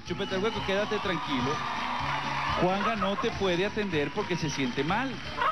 Chúpete el hueco, quédate tranquilo. Juanga no te puede atender porque se siente mal.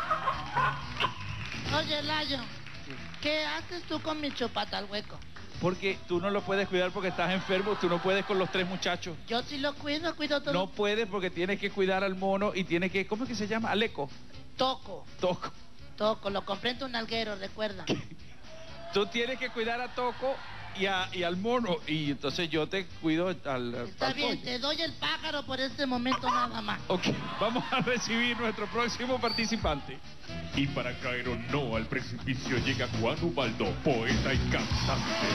Oye, Layo, ¿qué haces tú con mi chupata al hueco? Porque tú no lo puedes cuidar porque estás enfermo, tú no puedes con los 3 muchachos. Yo sí lo cuido todo. No puedes porque tienes que cuidar al mono y tienes que... ¿Cómo es que se llama? Aleco. Toco, lo compré en un alguero, recuerda. Tú tienes que cuidar a Toco y al mono, y entonces yo te cuido al Está bien, pollo. te doy el pájaro por este momento nada más. Ok, vamos a recibir nuestro próximo participante. Y para caer o no al precipicio llega Juan Ubaldo, poeta y cantante.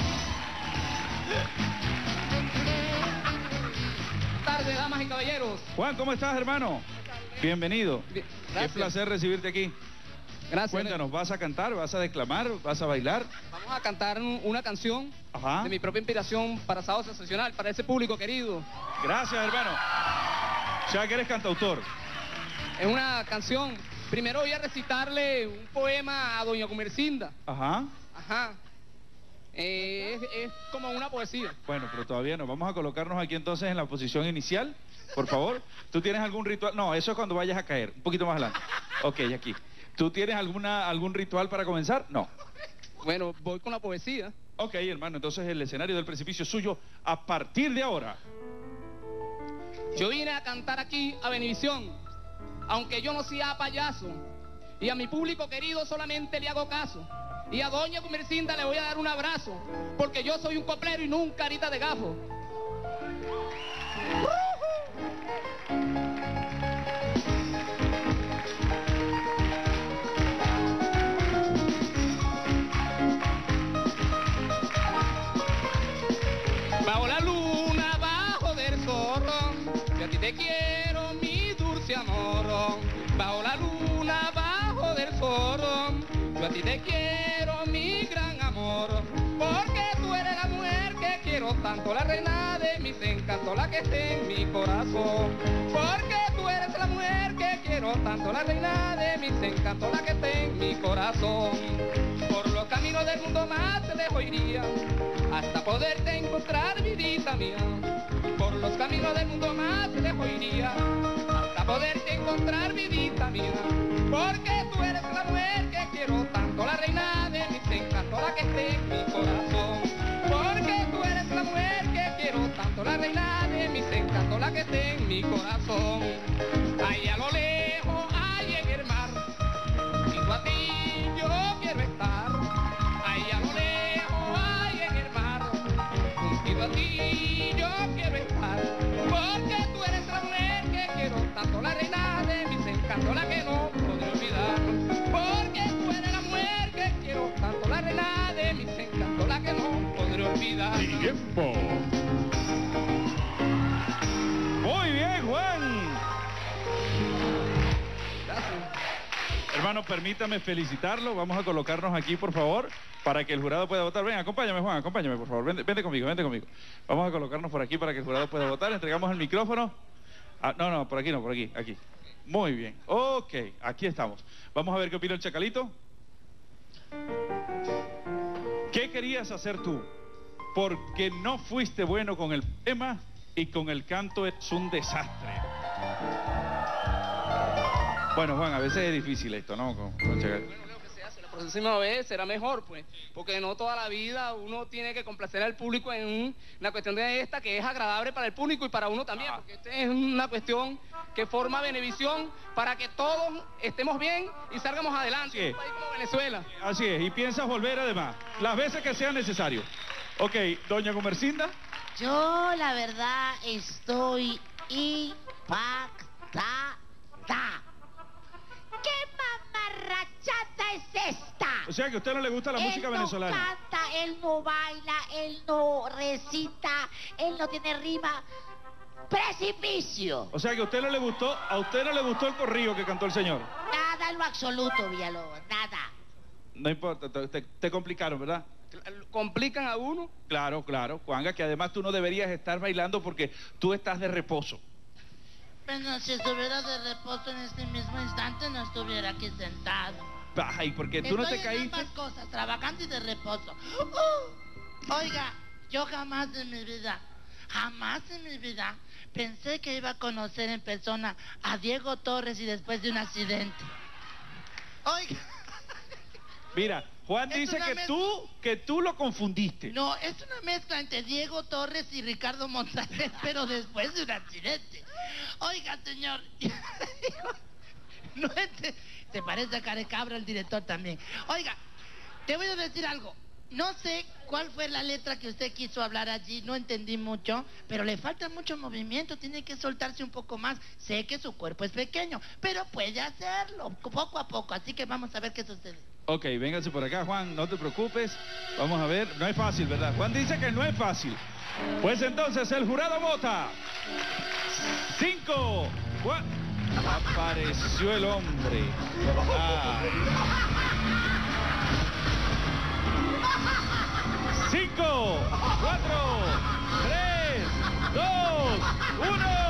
Buenas tardes, damas y caballeros. Juan, ¿cómo estás, hermano? Bienvenido. Bien, Qué gracias. placer recibirte aquí. Gracias. Cuéntanos, ¿vas a cantar, vas a declamar, vas a bailar? Vamos a cantar una canción Ajá. de mi propia inspiración para Sábado Sensacional, para ese público querido. Gracias, hermano. Ya que eres cantautor. Es una canción. Primero voy a recitarle un poema a doña Comercinda. Ajá. Ajá. Es como una poesía. Bueno, pero todavía no. Vamos a colocarnos aquí entonces en la posición inicial, por favor. ¿Tú tienes algún ritual? No, eso es cuando vayas a caer. Un poquito más adelante. Ok, aquí. ¿Tú tienes algún ritual para comenzar? No. Bueno, voy con la poesía. Ok, hermano, entonces el escenario del precipicio es suyo a partir de ahora. Yo vine a cantar aquí a Venevisión, aunque yo no sea payaso. Y a mi público querido solamente le hago caso. Y a doña Comercinda le voy a dar un abrazo, porque yo soy un coplero y nunca carita de gafo. Bajo la luna, bajo del zorro, yo a ti te quiero, mi dulce amor. Bajo la luna, bajo del zorro, yo a ti te quiero, mi gran amor. Porque tú eres la mujer que quiero tanto, la reina de mis encantos, la que está en mi corazón. Porque tú eres la mujer que quiero tanto, la reina de mis encantos, la que está en mi corazón. Por los caminos del mundo más te dejo iría, hasta poderte encontrar, vidita mía. Por los caminos del mundo más te dejo iría, hasta poderte encontrar, vidita mía. Porque tú eres la mujer que quiero tanto, la reina de mis encantos, la que esté en mi corazón. Porque tú eres la mujer que quiero tanto, la reina de mis encantos, la que esté en mi corazón. Ahí a lo lejos, ahí en el mar, junto a ti yo quiero estar. Ahí a lo lejos, ahí en el mar, junto a ti yo quiero estar. Porque tú eres la mujer que quiero tanto, la reina de mis encantos, la que no podré olvidar. Porque tú eres la mujer que quiero tanto, la reina de mis encantos, la que no podré olvidar. Tiempo. Muy bien, Juan. Hermano, permítame felicitarlo. Vamos a colocarnos aquí, por favor, para que el jurado pueda votar. Ven, acompáñame, Juan, acompáñame, por favor. Vente conmigo, vente conmigo. Vamos a colocarnos por aquí para que el jurado pueda votar. Entregamos el micrófono. Ah, no, por aquí no, por aquí, aquí. Muy bien. Ok, aquí estamos. Vamos a ver qué opina el Chacalito. ¿Qué querías hacer tú? Porque no fuiste bueno con el tema y con el canto es un desastre. Bueno, Juan, a veces es difícil esto, ¿no? Con Chacalito. Bueno, lo que se hace la próxima vez será mejor, pues, porque no toda la vida uno tiene que complacer al público en una cuestión de esta que es agradable para el público y para uno también, porque esta es una cuestión que forma Venevisión para que todos estemos bien y salgamos adelante, Sí. en un país como Venezuela. Así es, y piensas volver además, las veces que sea necesario. Ok, doña Comercinda. Yo, la verdad, estoy impactada. ¿Qué mamarrachata es esta? O sea que a usted no le gusta la música venezolana. Él no canta, él no baila, él no recita, él no tiene rima. ¡Precipicio! O sea que a usted no le gustó el corrido que cantó el señor. Nada en lo absoluto, Villalobos, nada. No importa, te complicaron, ¿verdad? Complican a uno. Claro, Juanga, que además tú no deberías estar bailando porque tú estás de reposo. Bueno, si estuviera de reposo en este mismo instante, no estuviera aquí sentado. Ay, porque tú no te Estoy en caíste. ambas cosas, trabajando y de reposo. Oiga, yo jamás en mi vida Jamás en mi vida pensé que iba a conocer en persona a Diego Torres y después de un accidente. Oiga. Mira, Juan Es dice una que tú lo confundiste. No, es una mezcla entre Diego Torres y Ricardo Montaner, pero después de un accidente. Oiga, señor. No, se parece a Carecabra el director también. Oiga, te voy a decir algo. No sé cuál fue la letra que usted quiso hablar allí, no entendí mucho, pero le falta mucho movimiento, tiene que soltarse un poco más. Sé que su cuerpo es pequeño, pero puede hacerlo poco a poco, así que vamos a ver qué sucede. Ok, véngase por acá, Juan, no te preocupes. Vamos a ver, no es fácil, ¿verdad? Juan dice que no es fácil. Pues entonces el jurado vota. 5, 4... Apareció el hombre. Ay. 5, 4, 3, 2, 1.